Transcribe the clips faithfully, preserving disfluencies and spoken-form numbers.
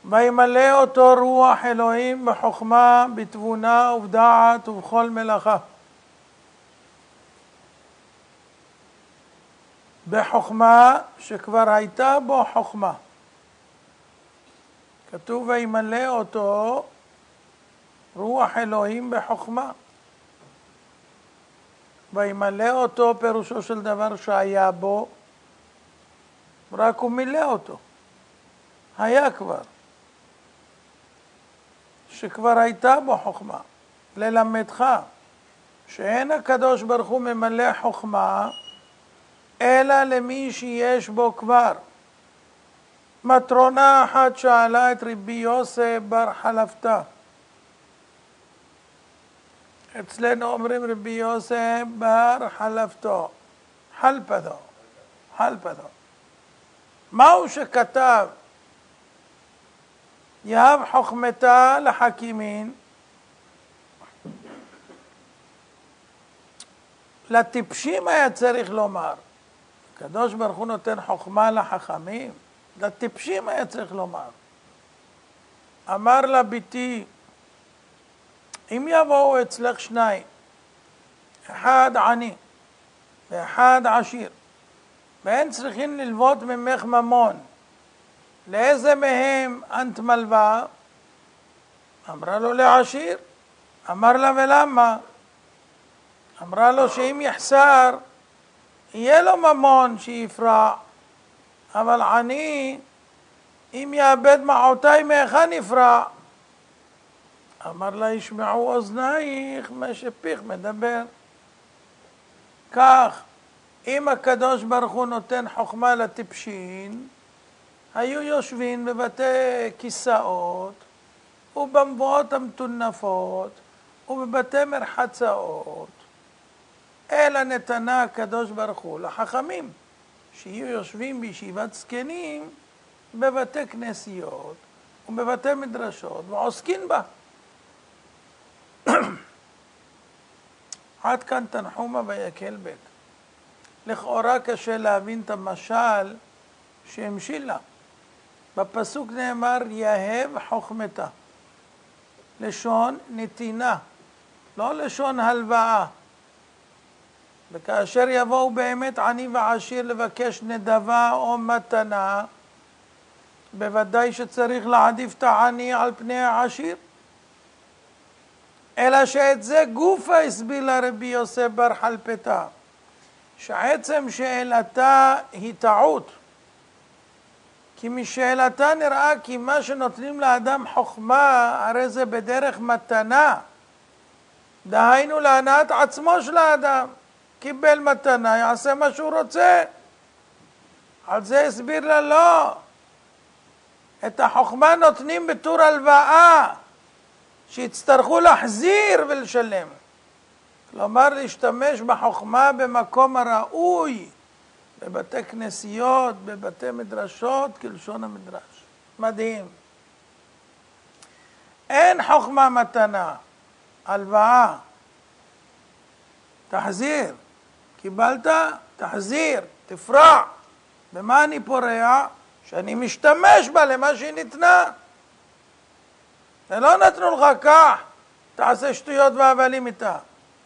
וימלא אותו רוח אלוהים בחוכמה, בתבונה ובדעת ובכל מלאכה. בחוכמה שכבר הייתה בו חוכמה. כתוב וימלא אותו רוח אלוהים בחוכמה. וימלא אותו פירושו של דבר שהיה בו, רק הוא מילא אותו. היה כבר. שכבר הייתה בו חוכמה. ללמדך שאין הקדוש ברוך הוא ממלא חוכמה, אלא למי שיש בו כבר. מטרונה אחת שאלה את רבי יוסף בר חלפתא. אצלנו אומרים רבי יוסף בר חלפתא. חלפתא. חלפתא. מהו שכתב? יהב חוכמתה לחכימין, לטיפשים היה צריך לומר. הקדוש ברוך הוא נותן חוכמה לחכמים, לטיפשים היה צריך לומר. אמר לה ביתי, אם יבואו אצלך שניים, אחד עני ואחד עשיר, והם צריכים ללוות ממך ממון, לאיזה מהם אנט מלווה? אמרה לו לעשיר. אמר לה ולמה? אמרה לו שאם יחסר יהיה לו ממון שיפרע, אבל עני אם יאבד מעותיי מהיכן יפרע? אמר לה ישמעו אוזנייך מה שפיך מדבר. כך אם הקדוש ברוך הוא נותן חוכמה לטיפשים, היו יושבים בבתי כיסאות ובמבואות המטונפות ובבתי מרחצאות, אלא נתנה הקדוש ברוך הוא לחכמים שיהיו יושבים בישיבת זקנים בבתי כנסיות ובבתי מדרשות ועוסקים בה. עד כאן תנחומה ויקל בית. לכאורה קשה להבין את המשל שהמשיל לה. בפסוק נאמר יהב חוכמתה, לשון נתינה, לא לשון הלוואה. וכאשר יבואו באמת עני ועשיר לבקש נדבה או מתנה, בוודאי שצריך להעדיף את העני על פני העשיר. אלא שאת זה גופה הסביר לה רבי יוסף בר חלפתא, שעצם שאלתה היא טעות. כי משאלתה נראה כי מה שנותנים לאדם חוכמה, הרי זה בדרך מתנה. דהיינו להנאת עצמו של האדם. קיבל מתנה, יעשה מה שהוא רוצה. על זה הסביר לה לא. את החוכמה נותנים בתור הלוואה, שיצטרכו להחזיר ולשלם. כלומר להשתמש בחוכמה במקום הראוי, בבתי כנסיות, בבתי מדרשות, כלשון המדרש. מדהים. אין חוכמה מתנה, הלוואה. תחזיר. קיבלת? תחזיר, תפרע. במה אני פורע? שאני משתמש בה למה שהיא ניתנה. ולא נתנו לך כך, תעשה שטויות והבלים איתה.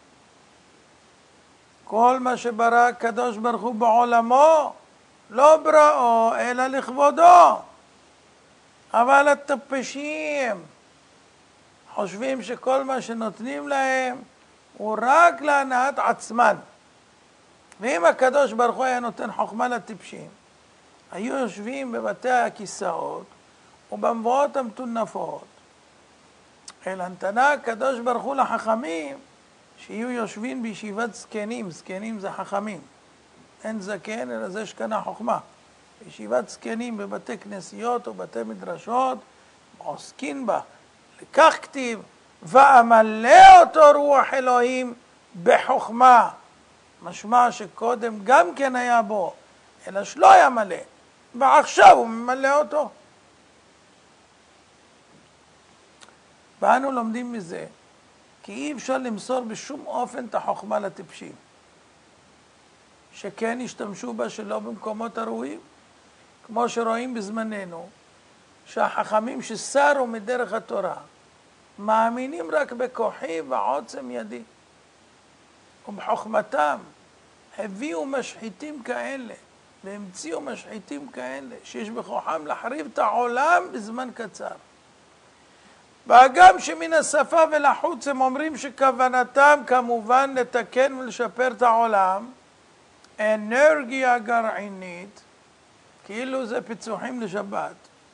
כל מה שברא הקדוש ברוך הוא בעולמו, לא בראו, אלא לכבודו. אבל הטיפשים חושבים שכל מה שנותנים להם הוא רק להנאת עצמן. ואם הקדוש ברוך הוא היה נותן חוכמה לטיפשים, היו יושבים בבתי הכיסאות ובמבואות המטונפות. אלא נתנה הקדוש ברוך הוא לחכמים שיהיו יושבים בישיבת זקנים. זקנים זה חכמים. אין זקן אלא זה שקנה חוכמה. בישיבת זקנים בבתי כנסיות ובתי מדרשות עוסקים בה. לכך כתיב ואמלא אותו רוח אלוהים בחוכמה. משמע שקודם גם כן היה בו, אלא שלא היה מלא, ועכשיו הוא ממלא אותו. ואנו לומדים מזה כי אי אפשר למסור בשום אופן את החוכמה לטיפשים, שכן השתמשו בה שלא במקומות הראויים, כמו שרואים בזמננו, שהחכמים שסרו מדרך התורה מאמינים רק בכוחי ועוצם ידי, ובחוכמתם הביאו משחיתים כאלה והמציאו משחיתים כאלה שיש בכוחם להחריב את העולם בזמן קצר. והגם שמן השפה ולחוץ הם אומרים שכוונתם כמובן לתקן ולשפר את העולם, אנרגיה גרעינית, כאילו זה פיצוחים לשבת,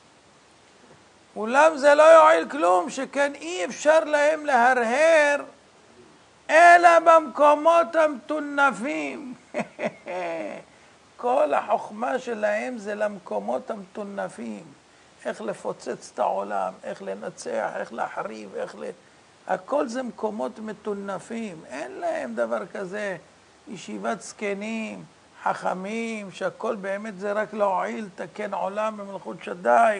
אולם זה לא יועיל כלום, שכן אי אפשר להם להרהר אלא במקומות המטונפים. כל החוכמה שלהם זה למקומות המטונפים, איך לפוצץ את העולם, איך לנצח, איך להחריב, איך ל... הכל זה מקומות מטונפים. אין להם דבר כזה ישיבת זקנים, חכמים, שהכל באמת זה רק להועיל, תקן עולם במלכות שדי.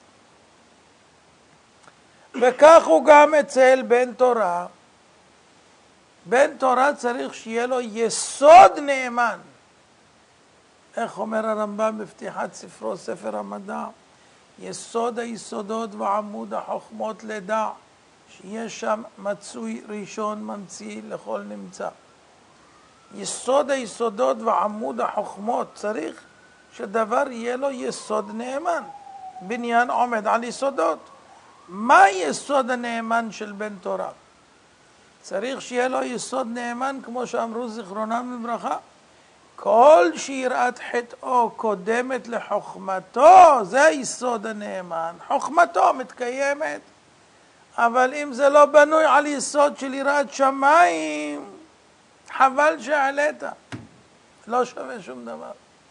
וכך הוא גם אצל בן תורה. בן תורה צריך שיהיה לו יסוד נאמן. איך אומר הרמב"ם בפתיחת ספרו, ספר המדע? יסוד היסודות ועמוד החוכמות לדע, שיש שם מצוי ראשון ממציא לכל נמצא. יסוד היסודות ועמוד החוכמות, צריך שדבר יהיה לו יסוד נאמן. בניין עומד על יסודות. מה יסוד הנאמן של בן תורה? צריך שיהיה לו יסוד נאמן, כמו שאמרו זיכרונם לברכה, כל שיראת חטאו קודמת לחוכמתו, זה היסוד הנאמן. חוכמתו מתקיימת, אבל אם זה לא בנוי על יסוד של יראת שמיים, חבל שעלית, לא שווה שום דבר.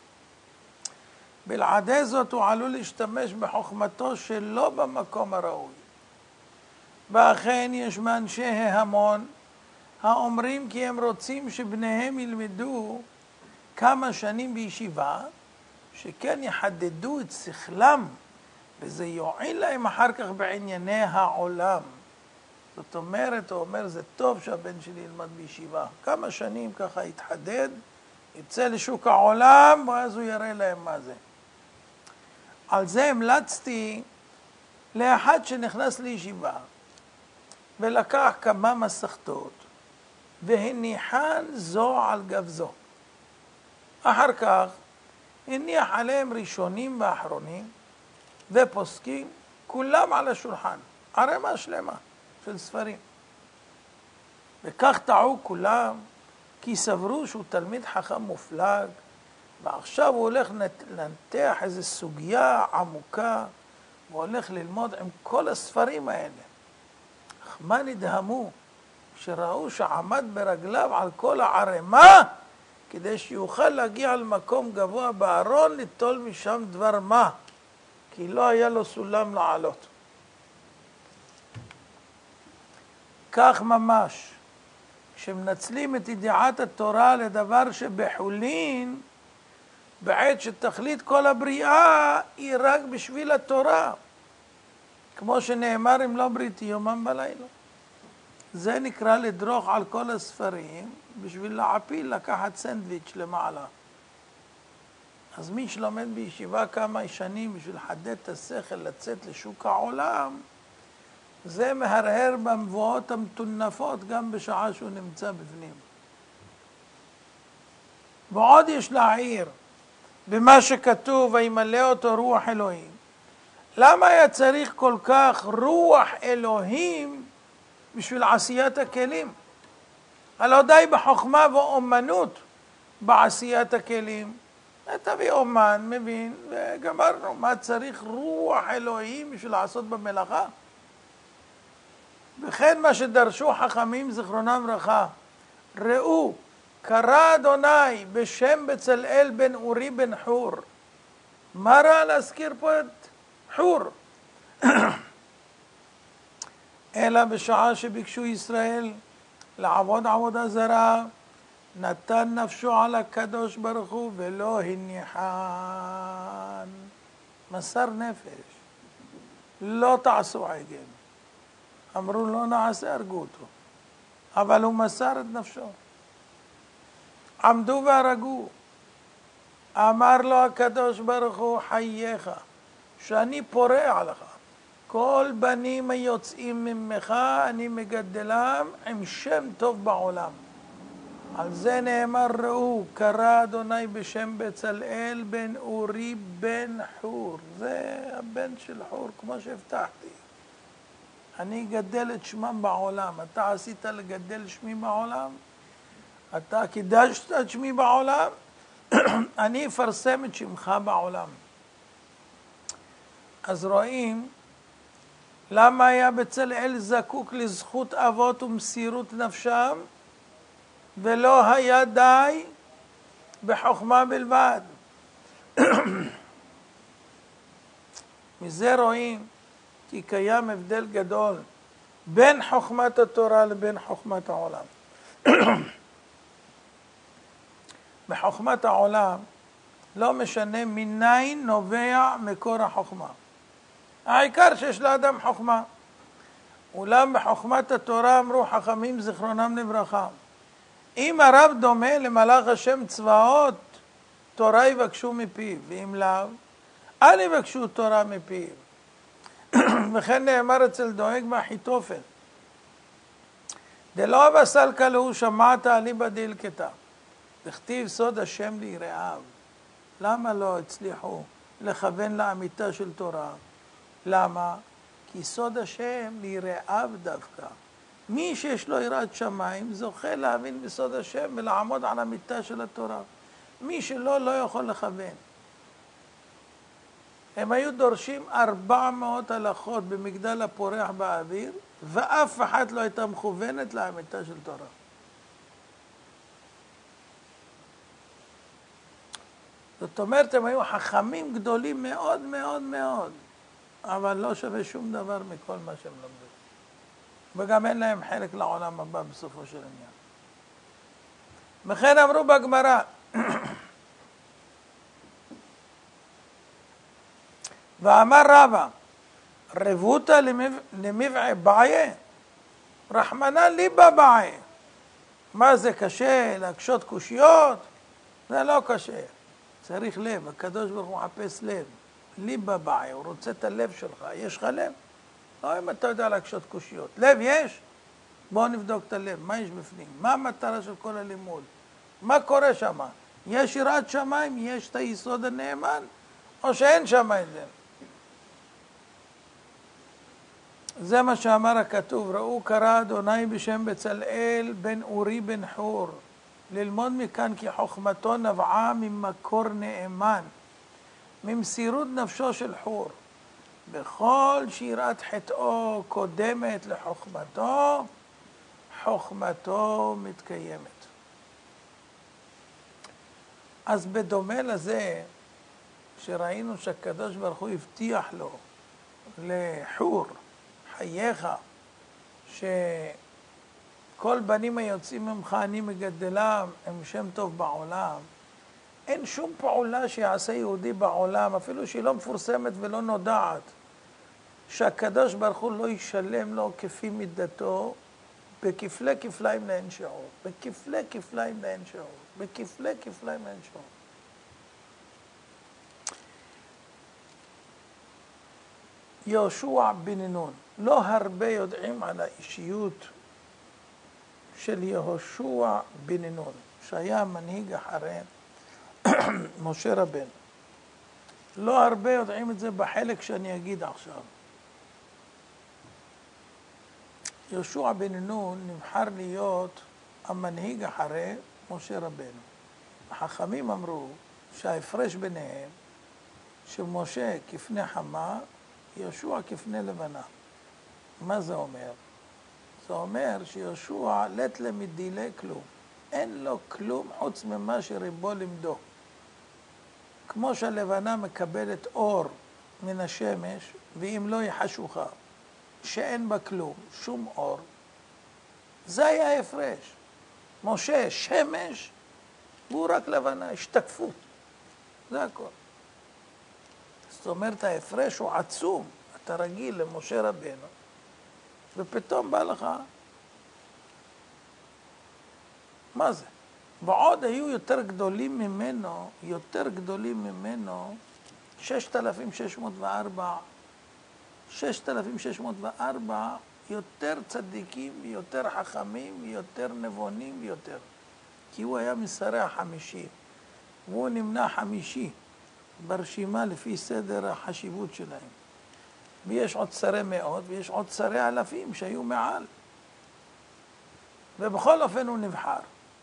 בלעדי זאת הוא עלול להשתמש בחוכמתו שלא במקום הראוי. ואכן יש מאנשי ההמון האומרים כי הם רוצים שבניהם ילמדו כמה שנים בישיבה, שכן יחדדו את שכלם, וזה יועיל להם אחר כך בענייני העולם. זאת אומרת, הוא אומר, זה טוב שהבן שלי ילמד בישיבה. כמה שנים ככה יתחדד, יצא לשוק העולם, ואז הוא יראה להם מה זה. על זה המלצתי לאחד שנכנס לישיבה, ולקח כמה מסכתות, והניחן זו על גב זו. אחר כך הניח עליהם ראשונים ואחרונים, ופוסקים, כולם על השולחן, ערימה שלמה של ספרים. וכך טעו כולם, כי סברו שהוא תלמיד חכם מופלג, ועכשיו הוא הולך לנתח איזו סוגיה עמוקה, הוא הולך ללמוד עם כל הספרים האלה. אך מה נדהמו, שראו שעמד ברגליו על כל הערימה, כדי שיוכל להגיע למקום גבוה בארון, ליטול משם דבר מה, כי לא היה לו סולם לעלות. כך ממש, כשמנצלים את ידיעת התורה לדבר שבחולין, בעת שתכלית כל הבריאה היא רק בשביל התורה, כמו שנאמר אם לא בריתי יומם בלילה. זה נקרא לדרוך על כל הספרים בשביל להעפיל, לקחת סנדוויץ' למעלה. אז מי שלומד בישיבה כמה שנים בשביל לחדד את השכל, לצאת לשוק העולם, זה מהרהר במבואות המטונפות גם בשעה שהוא נמצא בפנים. ועוד יש להעיר במה שכתוב וימלא אותו רוח אלוהים. למה היה צריך כל כך רוח אלוהים בשביל עשיית הכלים? הלא די בחוכמה ואומנות בעשיית הכלים. תביא אומן, מבין, וגמרנו. מה צריך רוח אלוהים בשביל לעשות במלאכה? וכן מה שדרשו חכמים זיכרונם לברכה, ראו, קרא אדוני בשם בצלאל בן אורי בן חור. מה רע להזכיר פה את חור? אלא בשעה שביקשו ישראל לעבוד עבודה זרה, נתן נפשו על הקדוש ברוך הוא ולא הניחן. מסר נפש. לא תעשו עגל. אמרו לא נעשה, הרגו אותו. אבל הוא מסר את נפשו. עמדו והרגו. אמר לו הקדוש ברוך הוא, חייך, שאני פורע לך. כל בנים היוצאים ממך אני מגדלם עם שם טוב בעולם. על זה נאמר ראו, קרא אדוני בשם בצלאל בן אורי בן חור. זה הבן של חור, כמו שהבטחתי. אני אגדל את שמם בעולם. אתה עשית לגדל שמי בעולם? אתה קידשת את שמי בעולם? אני אפרסם את שמך בעולם. אז רואים למה היה בצלאל זקוק לזכות אבות ומסירות נפשם, ולא היה די בחוכמה בלבד. מזה רואים כי קיים הבדל גדול בין חוכמת התורה לבין חוכמת העולם. בחוכמת העולם לא משנה מניין נובע מקור החוכמה. העיקר שיש לאדם חוכמה. אולם בחוכמת התורה אמרו חכמים זיכרונם לברכה, אם הרב דומה למלאך השם צבאות, תורה יבקשו מפיו, ואם לאו, אל יבקשו תורה מפיו. וכן נאמר אצל דואג מאחיתופל, דלא אבסל כלהו שמעת אליבא דילקטה, וכתיב סוד השם ליראיו. למה לא הצליחו לכוון לאמיתה של תורה? למה? כי סוד השם ליראיו דווקא. מי שיש לו יראת שמיים זוכה להבין בסוד השם ולעמוד על אמיתה של התורה. מי שלא, לא יכול לכוון. הם היו דורשים ארבע מאות הלכות במגדל הפורח באוויר, ואף אחת לא הייתה מכוונת לאמיתה של תורה. זאת אומרת, הם היו חכמים גדולים מאוד מאוד מאוד, אבל לא שווה שום דבר מכל מה שהם למדו. וגם אין להם חלק לעולם הבא בסופו של עניין. וכן אמרו בגמרא, ואמר רבא, רבותא למבעי בעיה, רחמנא ליבא בעיה. מה זה קשה? להקשות קושיות? זה לא קשה. צריך לב, הקדוש ברוך הוא מחפש לב. ליבא בעיה, הוא רוצה את הלב שלך. יש לך לב? לא אם אתה יודע להקשות קושיות. לב יש? בואו נבדוק את הלב, מה יש בפנים? מה המטרה של כל הלימוד? מה קורה שם? יש יראת שמיים? יש את היסוד הנאמן? או שאין שם את זה? זה מה שאמר הכתוב, ראו קרא אדוני בשם בצלאל בן אורי בן חור. ללמוד מכאן כי חוכמתו נבעה ממקור נאמן, ממסירות נפשו של חור. בכל שירת חטאו קודמת לחוכמתו, חוכמתו מתקיימת. אז בדומה לזה, שראינו שהקדוש ברוך הוא הבטיח לו, לחור, חייך, שכל בנים היוצאים ממך אני מגדלם עם שם טוב בעולם, אין שום פעולה שיעשה יהודי בעולם, אפילו שהיא לא מפורסמת ולא נודעת, שהקדוש ברוך הוא לא ישלם לו כפי מידתו, בכפלי כפליים לאין שיעור, בכפלי כפליים לאין שיעור, בכפלי כפליים לאין שיעור. יהושע בן נון, לא הרבה יודעים על האישיות של יהושע בן נון, שהיה מנהיג אחרי משה רבנו. לא הרבה יודעים את זה בחלק שאני אגיד עכשיו. יהושע בן נון נבחר להיות המנהיג אחרי משה רבנו. החכמים אמרו שההפרש ביניהם, שמשה כפני חמה, יהושע כפני לבנה. מה זה אומר? זה אומר שיהושע לית למדילה כלום. אין לו כלום חוץ ממה שריבו למדו. כמו שהלבנה מקבלת אור מן השמש, ואם לא היא חשוכה, שאין בה כלום, שום אור, זה היה ההפרש. משה שמש, והוא רק לבנה, השתקפות. זה הכל. זאת אומרת, ההפרש הוא עצום. אתה רגיל למשה רבנו, ופתאום בא לך, מה זה? ועוד היו יותר גדולים ממנו, יותר גדולים ממנו, ששת אלפים שש מאות וארבע, ששת אלפים שש מאות וארבע יותר צדיקים ויותר חכמים ויותר נבונים ויותר. כי הוא היה משרי החמישי, והוא נמנה חמישי ברשימה לפי סדר החשיבות שלהם. ויש עוד שרי מאות ויש עוד שרי אלפים שהיו מעל. ובכל אופן הוא נבחר.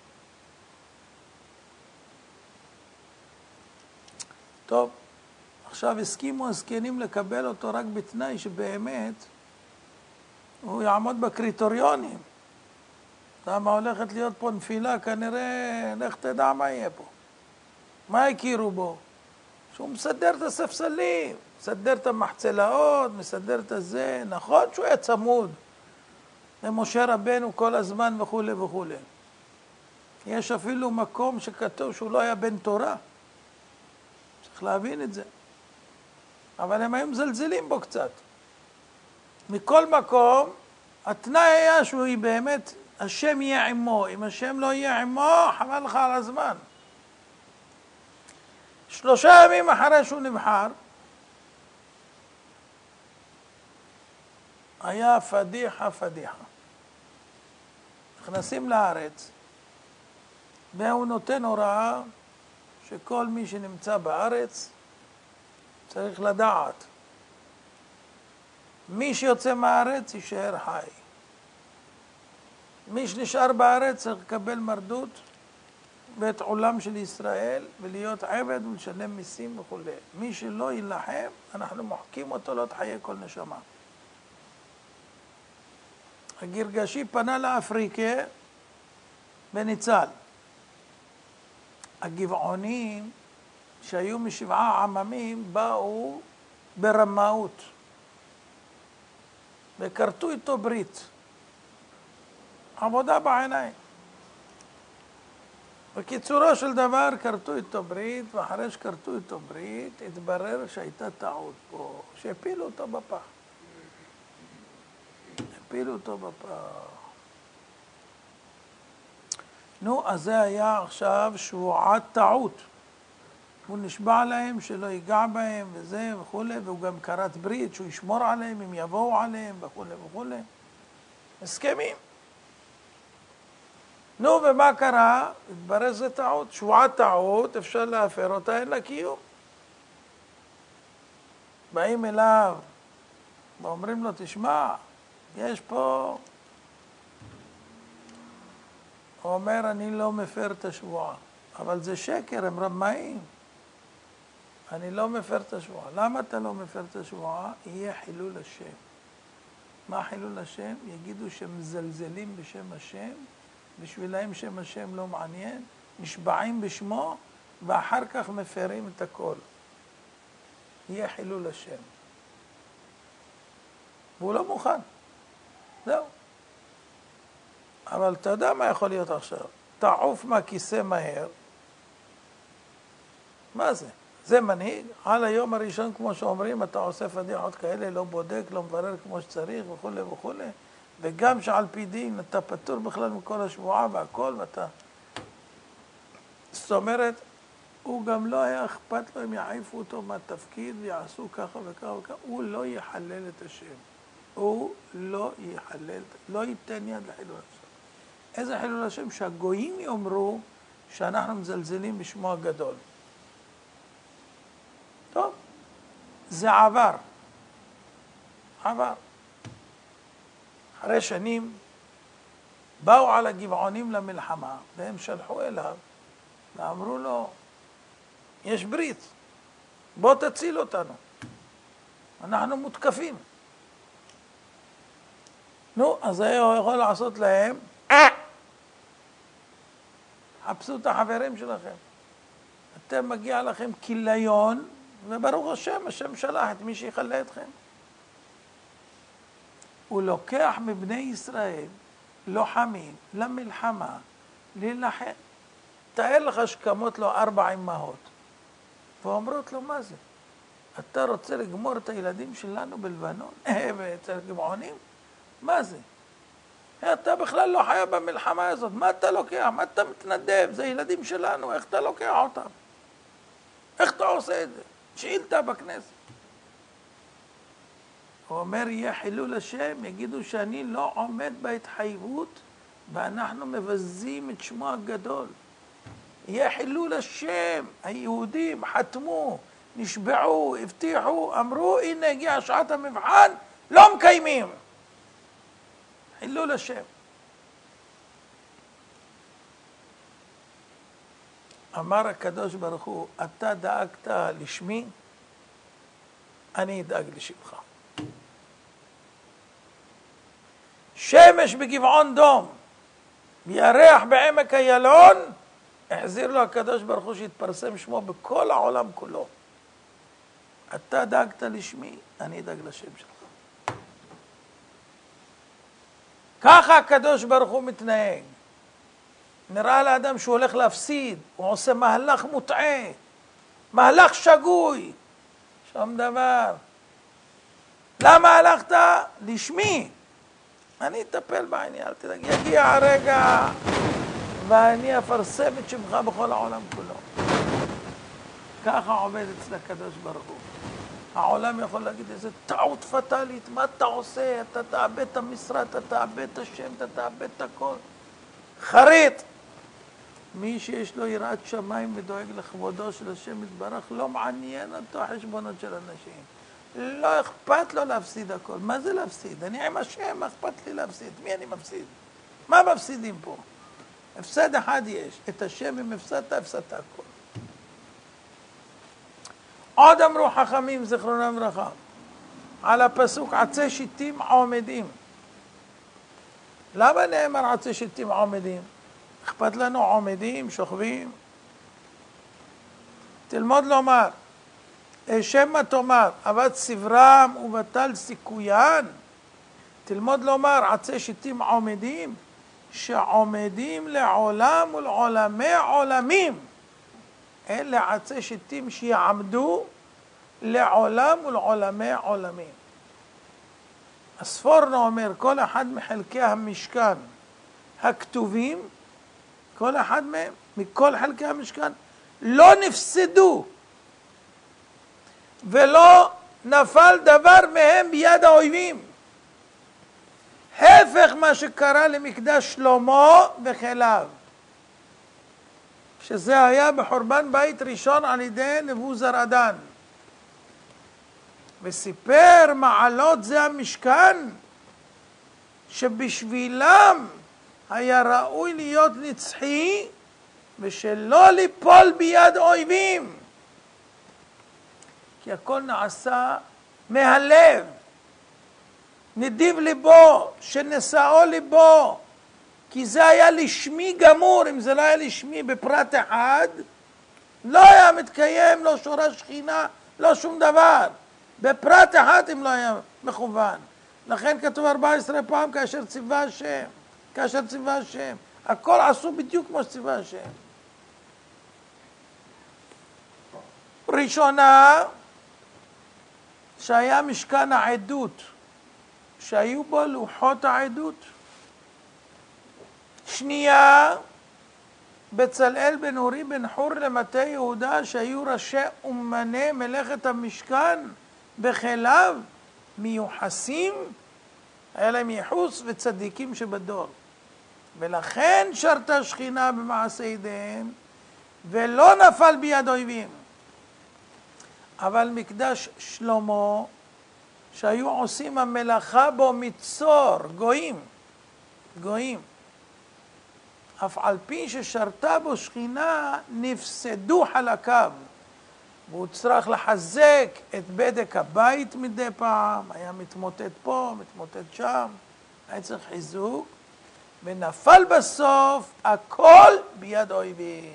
טוב, עכשיו הסכימו הזקנים לקבל אותו רק בתנאי שבאמת הוא יעמוד בקריטריונים. למה הולכת להיות פה נפילה, כנראה, לך תדע מה יהיה פה. מה הכירו בו? שהוא מסדר את הספסלים, מסדר את המחצלאות, מסדר את זה. נכון שהוא היה צמוד למשה רבנו כל הזמן וכו' וכו'. יש אפילו מקום שכתוב שהוא לא היה בן תורה. צריך להבין את זה. אבל הם היו מזלזלים בו קצת. מכל מקום, התנאי היה שהוא באמת, השם יהיה עמו. אם השם לא יהיה עמו, חבל לך על הזמן. שלושה ימים אחרי שהוא נבחר, היה פדיחה פדיחה. נכנסים לארץ, והוא נותן הוראה שכל מי שנמצא בארץ צריך לדעת. מי שיוצא מהארץ יישאר חי. מי שנשאר בארץ צריך לקבל מרדות ואת עולם של ישראל ולהיות עבד ולשלם מיסים וכו'. מי שלא ילחם, אנחנו מוחקים אותו לא תחיה כל נשמה. הגרגשי פנה לאפריקה וניצל. הגבעונים שהיו משבעה עממים באו ברמאות וכרתו איתו ברית. עבודה בעיניים. בקיצורו של דבר כרתו איתו ברית, ואחרי שכרתו איתו ברית התברר שהייתה טעות פה, שהפילו אותו בפח. הפילו אותו בפח. נו, אז זה היה עכשיו שבועת טעות. הוא נשבע להם שלא ייגע בהם וזה וכו', והוא גם כרת ברית שהוא ישמור עליהם אם יבואו עליהם וכו' וכו'. הסכמים. נו, ומה קרה? התברר זה טעות. שבועת טעות, אפשר להפר אותה, אין לה קיום. באים אליו ואומרים לו, תשמע, יש פה... הוא אומר, אני לא מפר את השבועה. אבל זה שקר, הם רמאים. אני לא מפר את השבועה. למה אתה לא מפר את השבועה? יהיה חילול השם. מה חילול השם? יגידו שמזלזלים בשם השם, בשבילהם שם השם לא מעניין, נשבעים בשמו, ואחר כך מפרים את הכל. יהיה חילול השם. והוא לא מוכן. זהו. אבל אתה יודע מה יכול להיות עכשיו? תעוף מהכיסא מהר. מה זה? זה מנהיג. על היום הראשון, כמו שאומרים, אתה עושה פדיחות כאלה, לא בודק, לא מברר כמו שצריך וכו' וכו'. וגם שעל פי דין אתה פטור בכלל מכל השבועה והכל, ואתה... זאת אומרת, הוא גם לא היה אכפת לו אם יעיפו אותו מהתפקיד ויעשו ככה וככה וככה. הוא לא יחלל את השם. הוא לא יחלל, לא ייתן יד לחילול השם. איזה חילול השם? שהגויים יאמרו שאנחנו מזלזלים בשמו הגדול. טוב, זה עבר. עבר. אחרי שנים באו על הגבעונים למלחמה, והם שלחו אליו ואמרו לו, יש ברית, בוא תציל אותנו, אנחנו מותקפים. נו, אז הוא יכול לעשות להם, חפשו את החברים שלכם. אתם מגיע לכם כיליון, וברוך השם, השם שלח את מי שיחלה אתכם. הוא לוקח מבני ישראל לוחמים למלחמה, להילחם. תאר לך שקמות לו ארבע אמהות, ואומרות לו, מה זה? אתה רוצה לגמור את הילדים שלנו בלבנון? ואצל גבעונים? מה זה? אתה בכלל לא חיה במלחמה הזאת, מה אתה לוקח? מה אתה מתנדב? זה ילדים שלנו, איך אתה לוקח אותם? איך אתה עושה את זה? שאילתה בכנסת. הוא אומר, יהיה חילול השם, יגידו שאני לא עומד בהתחייבות, ואנחנו מבזים את שמו הגדול. יהיה חילול השם, היהודים חתמו, נשבעו, הבטיחו, אמרו, הנה הגיעה שעת המבחן, לא מקיימים. חילול השם. אמר הקדוש ברוך הוא, אתה דאגת לשמי, אני אדאג לשמך. שמש בגבעון דום, ירח בעמק איילון, החזיר לו הקדוש ברוך הוא שהתפרסם שמו בכל העולם כולו. אתה דאגת לשמי, אני אדאג לשם שלך. ככה הקדוש ברוך הוא מתנהג. נראה לאדם שהוא הולך להפסיד, הוא עושה מהלך מוטעה, מהלך שגוי, שום דבר. למה הלכת? לשמי. אני אטפל בעניין, אל תדאג. יגיע הרגע ואני אפרסם את שמך בכל העולם כולו. ככה עובד אצל הקדוש ברוך הוא. העולם יכול להגיד איזה טעות פטלית, מה אתה עושה? אתה תאבד את המשרה, אתה תאבד את השם, אתה תאבד את הכל. חריט. מי שיש לו יראת שמיים ודואג לכבודו של השם יתברך, לא מעניין אותו החשבונות של אנשים. לא אכפת לו להפסיד הכל. מה זה להפסיד? אני עם השם, מה אכפת לי להפסיד? מי אני מפסיד? מה מפסידים פה? הפסד אחד יש. את השם אם הפסדת, הפסדת הכל. עוד אמרו חכמים זכרונם לברכה על הפסוק עצי שיטים עומדים. למה נאמר עצי שיטים עומדים? אכפת לנו עומדים, שוכבים? תלמוד לומר, שמא תאמר, אבד סברם ובטל סיכוין. תלמוד לומר, עצי שיטים עומדים, שעומדים לעולם ולעולמי עולמים. אלה עצי שיטים שיעמדו לעולם ולעולמי עולמים. הספורנו אומר, כל אחד מחלקי המשכן הכתובים, כל אחד מהם, מכל חלקי המשכן, לא נפסדו ולא נפל דבר מהם ביד האויבים. הפך מה שקרה למקדש שלמה וכליו, שזה היה בחורבן בית ראשון על ידי נבוזראדן. וסיפר מעלות זה המשכן, שבשבילם היה ראוי להיות נצחי, ושלא ליפול ביד אויבים. כי הכל נעשה מהלב, נדיב ליבו, שנשאו ליבו, כי זה היה לשמי גמור. אם זה לא היה לשמי בפרט אחד, לא היה מתקיים, לא שורה שכינה, לא שום דבר. בפרט אחד אם לא היה מכוון. לכן כתוב ארבע עשרה פעם כאשר ציווה השם, כאשר ציווה השם. הכל עשו בדיוק כמו שציווה השם. ראשונה, שהיה משכן העדות, שהיו בו לוחות העדות. שנייה, בצלאל בן אורי בן חור למטה יהודה, שהיו ראשי אומני מלאכת המשכן בכליו, מיוחסים, היה להם ייחוס וצדיקים שבדור. ולכן שרתה שכינה במעשה ידיהם, ולא נפל ביד אויבים. אבל מקדש שלמה, שהיו עושים המלאכה בו מצור, גויים, גויים. אף על פי ששרתה בו שכינה, נפסדו חלקיו. והוא צריך לחזק את בדק הבית מדי פעם, היה מתמוטט פה, מתמוטט שם, היה צריך חיזוק, ונפל בסוף הכל ביד אויבים.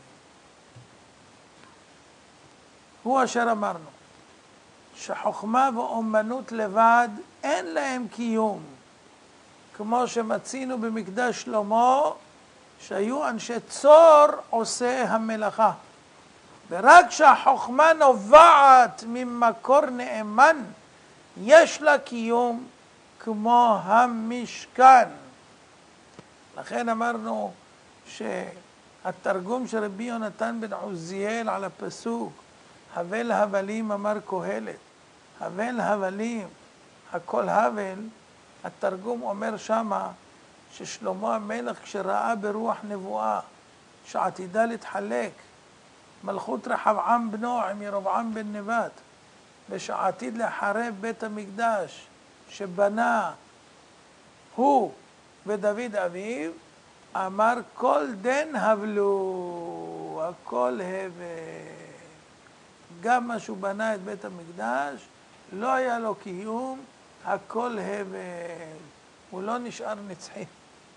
הוא אשר אמרנו, שחוכמה ואומנות לבד אין להם קיום, כמו שמצינו במקדש שלמה, שהיו אנשי צור עושה המלאכה. ורק שהחוכמה נובעת ממקור נאמן, יש לה קיום כמו המשכן. לכן אמרנו שהתרגום של רבי יונתן בן עוזיאל על הפסוק, הבל הבלים אמר קהלת, הבל הבלים, הכל הבל, התרגום אומר שמה, ששלמה המלך כשראה ברוח נבואה, שעתידה להתחלק, מלכות רחבעם בנו עם ירבעם בן נבט, ושעתיד לחרב בית המקדש, שבנה הוא ודוד אביו, אמר כל דן הבלו, הכל הבל. גם מה שהוא בנה את בית המקדש, לא היה לו קיום, הכל הבל. הוא לא נשאר נצחי.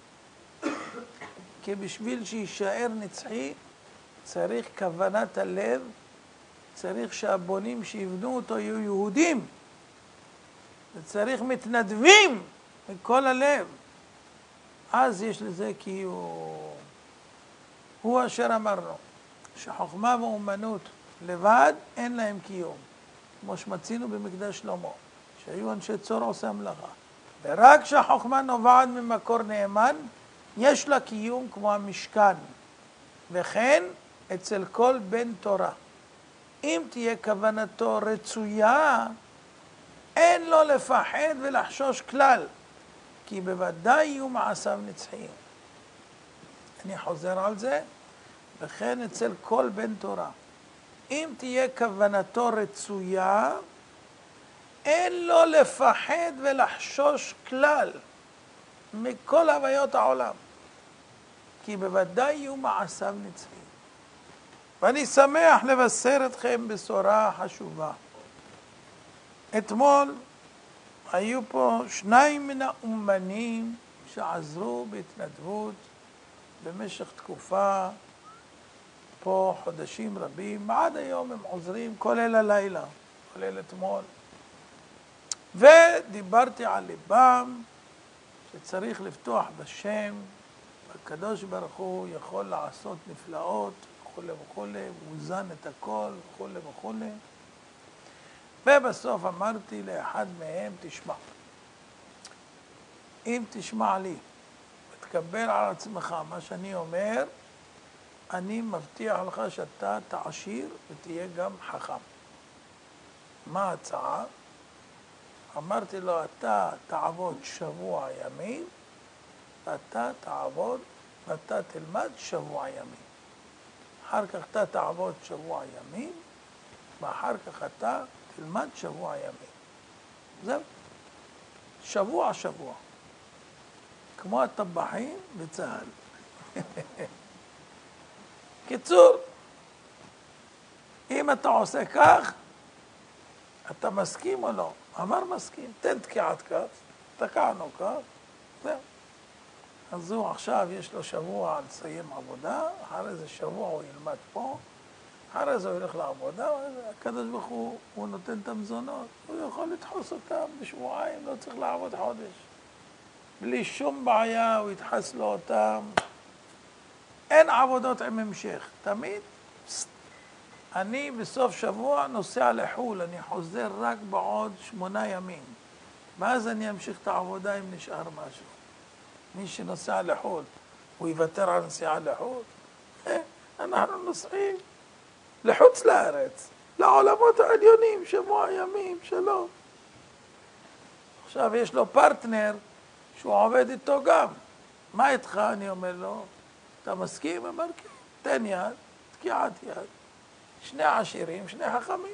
כי בשביל שישאר נצחי, צריך כוונת הלב, צריך שהבונים שיבנו אותו יהיו יהודים, וצריך מתנדבים מכל הלב. אז יש לזה קיום. הוא אשר אמרנו, שחוכמה ואומנות לבד אין להם קיום, כמו שמצינו במקדש שלמה, שהיו אנשי צור עושי המלאכה. ורק שהחוכמה נובעת ממקור נאמן, יש לה קיום כמו המשכן. וכן אצל כל בן תורה. אם תהיה כוונתו רצויה, אין לו לפחד ולחשוש כלל, כי בוודאי יהיו מעשיו נצחיים. אני חוזר על זה, וכן אצל כל בן תורה. אם תהיה כוונתו רצויה, אין לו לפחד ולחשוש כלל מכל הוויות העולם, כי בוודאי יהיו מעשיו נצחיים. ואני שמח לבשר אתכם בשורה חשובה. אתמול היו פה שניים מן האומנים שעזרו בהתנדבות במשך תקופה, פה חודשים רבים, עד היום הם עוזרים, כולל הלילה, כולל אתמול. ודיברתי על ליבם שצריך לפתוח בשם, הקדוש ברוך הוא יכול לעשות נפלאות וכו' וכו', הוא זן את הכל וכו' וכו'. ובסוף אמרתי לאחד מהם, תשמע, אם תשמע לי ותקבל על עצמך מה שאני אומר, אני מבטיח לך שאתה תעשיר ותהיה גם חכם. מה ההצעה? אמרתי לו, אתה תעבוד שבוע ימים, ואתה תעבוד ואתה תלמד שבוע ימים. אחר כך אתה תעבוד שבוע ימים, ואחר כך אתה תלמד שבוע ימים. זהו. שבוע שבוע. כמו הטבחים בצהל. קיצור, אם אתה עושה כך, אתה מסכים או לא? אמר מסכים, תן תקיעת כף, תקענו כף, זהו. אז הוא עכשיו יש לו שבוע לסיים עבודה, אחרי זה שבוע הוא ילמד פה, אחרי זה הוא ילך לעבודה, הקדוש ברוך הוא, הוא נותן את המזונות, הוא יכול לדחוס אותם בשבועיים, לא צריך לעבוד חודש. בלי שום בעיה, הוא ידחס לו אותם. אין עבודות עם המשך, תמיד. אני בסוף שבוע נוסע לחול, אני חוזר רק בעוד שמונה ימים. ואז אני אמשיך את העבודה אם נשאר משהו. מי שנוסע לחול, הוא יוותר על נסיעה לחול? אנחנו נוסעים לחוץ לארץ, לעולמות העליונים, שבוע ימים, שלום. עכשיו יש לו פרטנר שהוא עובד איתו גם. מה איתך? אני אומר לו, אתה מסכים? אמר כן, תן יד, תקיעת יד. שני עשירים, שני חכמים.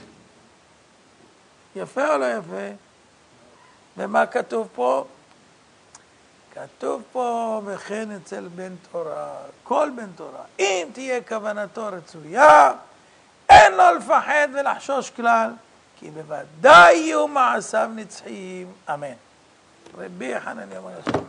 יפה או לא יפה? ומה כתוב פה? כתוב פה, וכן אצל בן תורה, כל בן תורה, אם תהיה כוונתו רצויה, אין לו לפחד ולחשוש כלל, כי בוודאי יהיו מעשיו נצחיים. אמן. רבי חנניה אומר